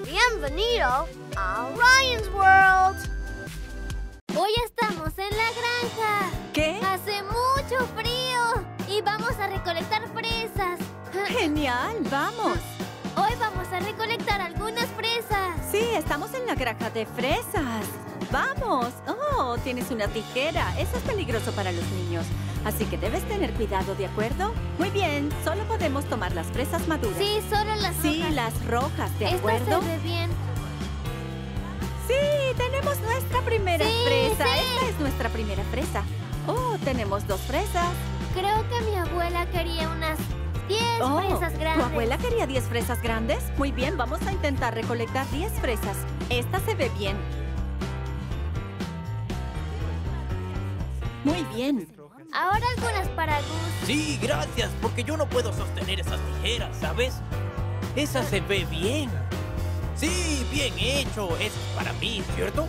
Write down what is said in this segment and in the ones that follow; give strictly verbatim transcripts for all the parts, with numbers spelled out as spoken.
Bienvenido a Ryan's World. Hoy estamos en la granja. ¿Qué? Hace mucho frío y vamos a recolectar fresas. ¡Genial! ¡Vamos! Hoy vamos a recolectar algunas fresas. Sí, estamos en la granja de fresas. ¡Vamos! ¡Oh! Tienes una tijera. Eso es peligroso para los niños. Así que debes tener cuidado, ¿de acuerdo? Muy bien. Solo podemos tomar las fresas maduras. Sí, solo las Sí, rojas. las rojas, ¿de Esta acuerdo? se ve bien. Sí, tenemos nuestra primera Sí, fresa. sí. Esta es nuestra primera fresa. Oh, tenemos dos fresas. Creo que mi abuela quería unas diez Oh, fresas grandes. ¿tu abuela quería diez fresas grandes? Muy bien, vamos a intentar recolectar diez fresas. Esta se ve bien. Muy bien. Ahora algunas para Gus. Sí, gracias, porque yo no puedo sostener esas tijeras, ¿sabes? Esa se ve bien. Sí, bien hecho. Es para mí, ¿cierto?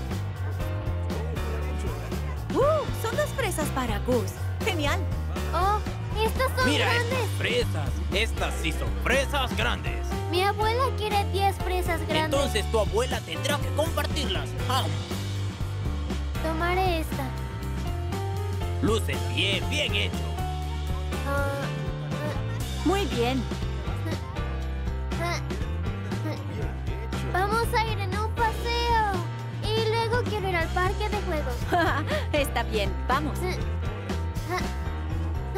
¡Uh! Son dos fresas para Gus. ¡Genial! Oh, estas son Mira grandes. estas fresas. Estas sí son fresas grandes. Mi abuela quiere diez fresas grandes. Entonces tu abuela tendrá que compartirlas. ¡Am! Tomaré esta. Luce bien, bien hecho. Ah, Muy bien. ah, ah. Vamos a ir en un paseo. Y luego quiero ir al parque de juegos. Está bien, vamos. Ah, ah,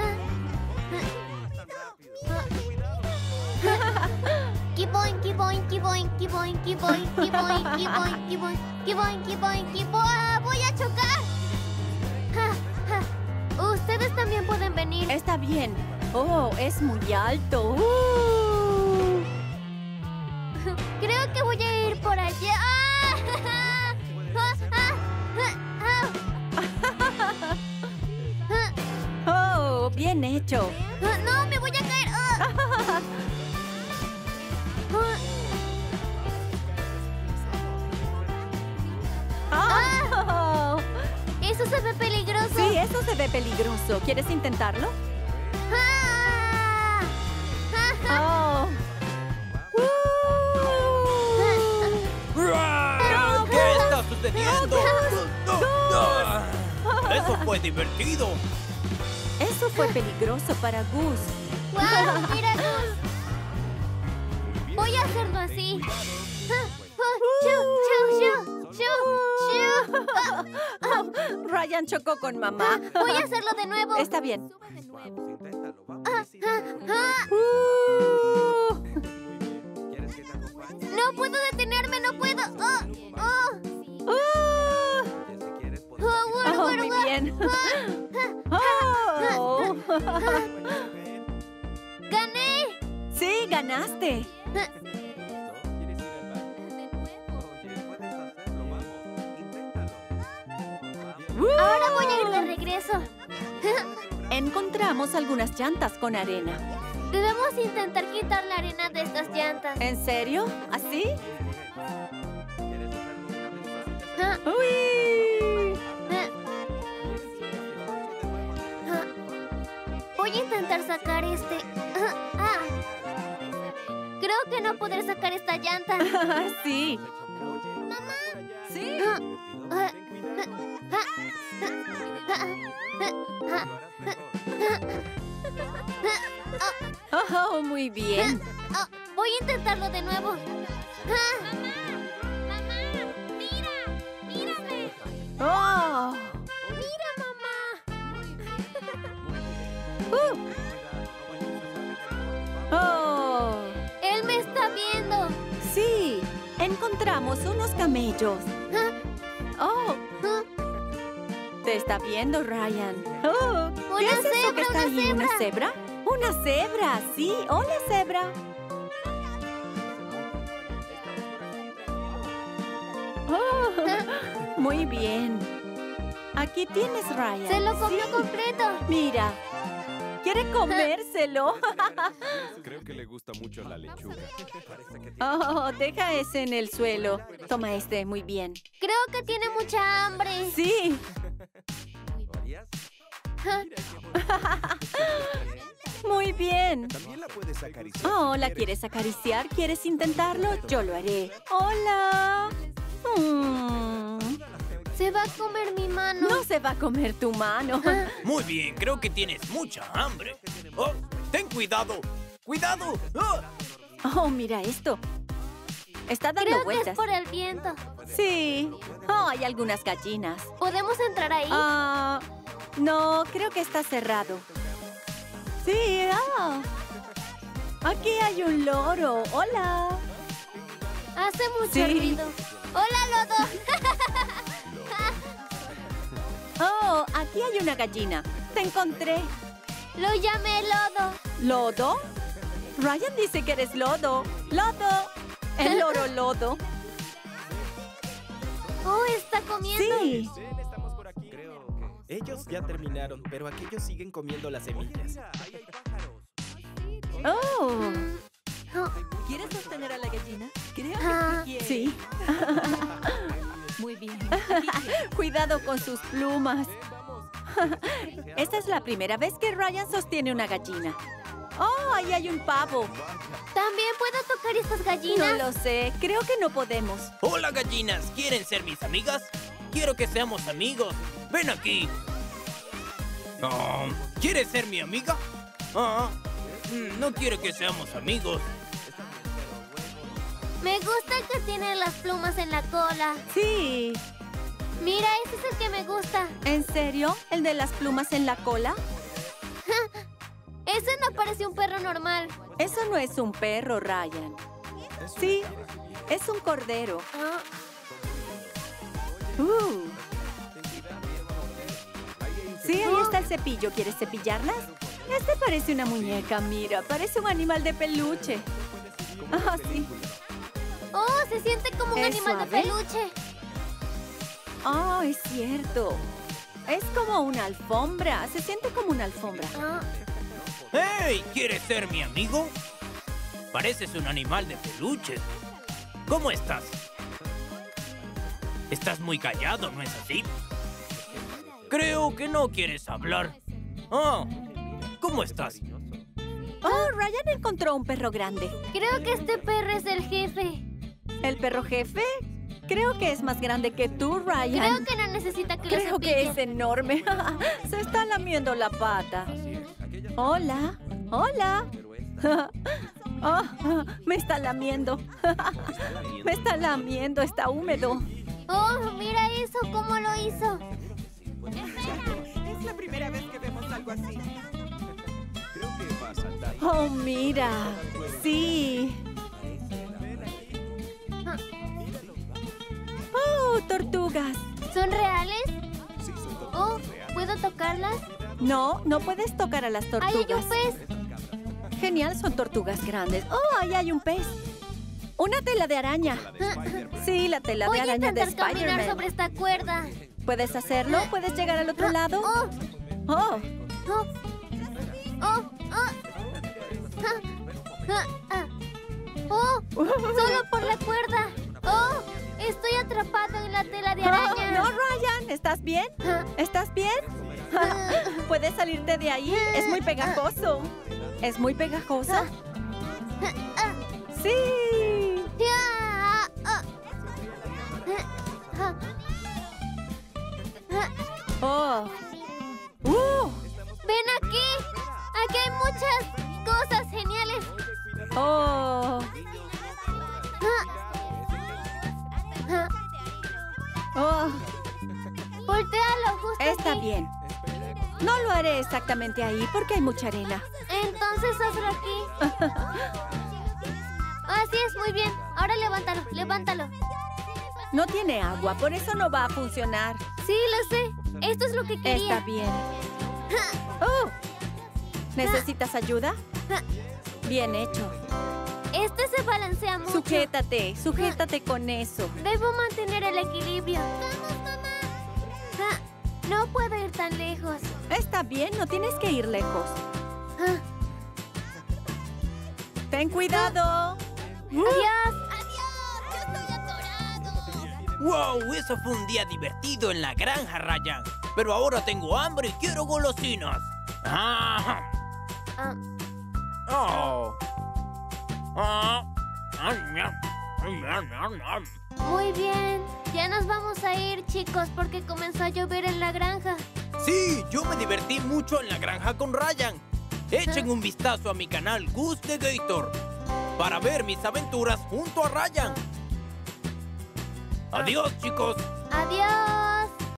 ah, ah. Keep going, keep going, keep going, keep going, keep going, keep going, keep going, keep going, keep going, keep going, keep going. ¡Ah, voy a chocar! Ah, ah. Ustedes también pueden venir. Está bien. Oh, es muy alto. Uh. Creo que voy a ir por allá. ¡Ah! ¡Ah! ¡Ah! ¡Ah! ¡Ah! Oh, bien hecho. ¡Ah! ¡No, me voy a caer! ¡Ah! ¡Ah! Oh. ¡Eso se ve peligroso! Sí, eso se ve peligroso. ¿Quieres intentarlo? ¡Ah! ¡Ah! Oh. Uh. ¿Qué está sucediendo? Ah, Eso fue divertido. Eso fue peligroso para Gus. ¡Guau! ¡Mira, Gus! Voy a hacerlo así. ¡Ah! ¡Ah! ¡Shoo! ¡Shoo! ¡Shoo! ¡Shoo! ¡Ah! Oh, Ryan chocó con mamá. Voy a hacerlo de nuevo. Está bien. ¡Ah! ¡Ah! ¡Ah! Uh. ¡No puedo detenerme! ¡No puedo! ¡Oh! ¡Oh! Uh. ¡Oh! bueno, Oh, bueno, muy bueno. bien. ¡Ah! Oh. ¡Gané! Sí, ganaste. ¡Ah! Ahora voy a ir de regreso. Encontramos algunas llantas con arena. Debemos intentar quitar la arena de estas llantas. ¿En serio? ¿Así? Ah, ¡Uy! ah. Ah. Voy a intentar sacar este. Ah, ah. Creo que no podré sacar esta llanta. Sí. ¡Mamá! Sí. Ah, ah, ah, ah, ah, ah, ah. Oh, muy bien. Ah, voy a intentarlo de nuevo. Ah. ¡Mamá! ¡Mamá! ¡Mira! ¡Mírame! Oh. ¡Mira, mamá! Uh. Oh. ¡Él me está viendo! Sí. Encontramos unos camellos. Ah, Oh. ah. Te está viendo, Ryan. Oh. ¿Qué Una es eso cebra, que está una ahí? ¿Una cebra? Una cebra, sí. Hola, cebra. Oh. Muy bien. Aquí tienes, Ryan. Se lo comió Sí. completo. Mira. ¿Quiere comérselo? Creo que le gusta mucho la lechuga. Oh, deja ese en el suelo. Toma este, muy bien. Creo que tiene mucha hambre. Sí. Ah, Muy bien. También la puedes acariciar. Oh, si ¿la quieres. quieres acariciar? ¿Quieres intentarlo? Yo lo haré. Hola. Mm. Se va a comer mi mano. No se va a comer tu mano. Muy bien, creo que tienes mucha hambre. Oh, ten cuidado. ¡Cuidado! ¡Ah! Oh, mira esto. Está dando Creo que vueltas. es por el viento. Sí. Oh, hay algunas gallinas. ¿Podemos entrar ahí? Ah, no, creo que está cerrado. Sí, ah. Aquí hay un loro. Hola. Hace mucho Sí. ruido. ¡Hola, lodo! Oh, aquí hay una gallina. Te encontré. Lo llamé lodo. ¿Lodo? Ryan dice que eres lodo. ¡Lodo! El loro lodo. Oh, está comiendo. Sí. Ven, estamos por aquí. Creo que ellos ya terminaron, pero aquellos siguen comiendo las semillas. Oh. Mm, oh, ¿Quieres sostener a la gallina? Creo que Ah. sí quiere. Sí. Muy bien. Cuidado con sus plumas. Esta es la primera vez que Ryan sostiene una gallina. Oh, ahí hay un pavo. ¿También puedo tocar estas No gallinas? lo sé. Creo que no podemos. Hola, gallinas. ¿Quieren ser mis amigas? Quiero que seamos amigos. Ven aquí. Oh, ¿quieres ser mi amiga? Ah, mm, no quiero que seamos amigos. Me gusta que tiene las plumas en la cola. Sí. Mira, ese es el que me gusta. ¿En serio? ¿El de las plumas en la cola? Ese no parece un perro normal. Eso no es un perro, Ryan. Sí, es un cordero. Ah, Uh. Sí, ahí está el cepillo. ¿Quieres cepillarlas? Este parece una muñeca, mira. Parece un animal de peluche. Ah, sí. oh, se siente como un ¿Es animal de suave? peluche. Oh, es cierto. Es como una alfombra. Se siente como una alfombra. Ah, ¡Hey! ¿Quieres ser mi amigo? Pareces un animal de peluche. ¿Cómo estás? Estás muy callado, ¿no es así? Creo que no quieres hablar. Ah, ¿cómo estás? Oh, Ryan encontró un perro grande. creo que este perro es el jefe. ¿El perro jefe? Creo que es más grande que tú, Ryan. Creo que no necesita que lo Creo que cepille. es enorme. Se está lamiendo la pata. Hola, hola. Oh, me está lamiendo. Me está lamiendo, está húmedo. Oh, mira eso, cómo lo hizo. Es la primera vez que vemos algo así. Creo que va a saltar. Oh, mira. Sí. Oh, tortugas. ¿Son reales? Sí, son tortugas Oh, reales. ¿puedo tocarlas? No, no puedes tocar a las Ahí hay tortugas. un pez. Genial, son tortugas grandes. Oh, ahí hay un pez. Una tela de araña. La de Spider-Man. Sí, la tela Voy de a araña de intentar caminar Spider-Man. sobre esta cuerda. ¿Puedes hacerlo? ¿Puedes llegar al otro lado? Oh, Oh, oh, oh, oh. Ah, ah, ah. Oh, solo por la cuerda. Oh, estoy atrapado en la tela de Oh, araña. no, Ryan, ¿estás bien? Ah, ¿Estás bien? ¿Puedes salirte de ahí? Es muy pegajoso. ¿Es muy pegajosa? ah, Sí. ah, ah. Ah, ah. Oh. Uh. Ven aquí. Aquí hay muchas cosas geniales. Oh. Ah, ah. Oh. Voltéalo justo Está aquí. bien. No lo haré exactamente ahí porque hay mucha arena. Entonces hazlo aquí. Así es, muy bien. Ahora levántalo, levántalo. No tiene agua, por eso no va a funcionar. Sí, lo sé. Esto es lo que quería. Está bien. Oh. ¿Necesitas ayuda? Bien hecho. Este se balancea mucho. Sujétate, sujétate con eso. Debo mantener el equilibrio. ¡Vamos, mamá! Ah, no puedo ir tan lejos. Está bien, no tienes que ir lejos. Ah, Ten cuidado. ¡Adiós! ¡Adiós! ¡Yo estoy atorado! ¡Wow! Eso fue un día divertido en la granja, Ryan. Pero ahora tengo hambre y quiero golosinas. ¡Ajá! Ah, Oh. Ah. Muy bien. Ya nos vamos a ir, chicos, porque comenzó a llover en la granja. Sí, yo me divertí mucho en la granja con Ryan. Echen un vistazo a mi canal Gus the Gator para ver mis aventuras junto a Ryan. Adiós, chicos. Adiós.